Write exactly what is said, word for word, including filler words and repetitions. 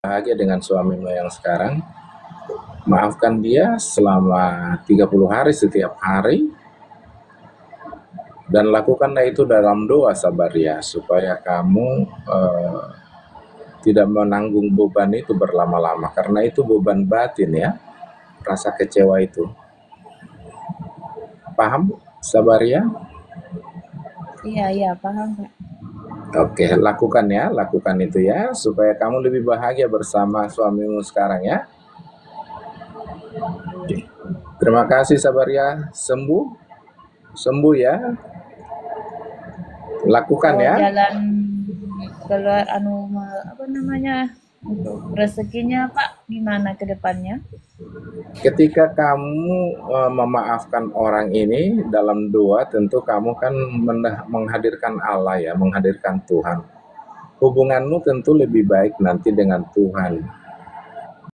bahagia dengan suamimu yang sekarang, maafkan dia selama tiga puluh hari setiap hari, dan lakukanlah itu dalam doa sabar ya, supaya kamu eh, tidak menanggung beban itu berlama-lama, karena itu beban batin ya, rasa kecewa itu. Paham sabar ya? Iya, iya, paham, Kak. Oke, lakukan ya, lakukan itu ya, supaya kamu lebih bahagia bersama suamimu sekarang ya. Oke. Terima kasih sabar ya, sembuh, sembuh ya, lakukan Kalau ya. jalan keluar anu ma- apa namanya untuk rezekinya Pak gimana ke depannya? Ketika kamu eh, memaafkan orang ini dalam doa, tentu kamu kan menghadirkan Allah ya, menghadirkan Tuhan. Hubunganmu tentu lebih baik nanti dengan Tuhan.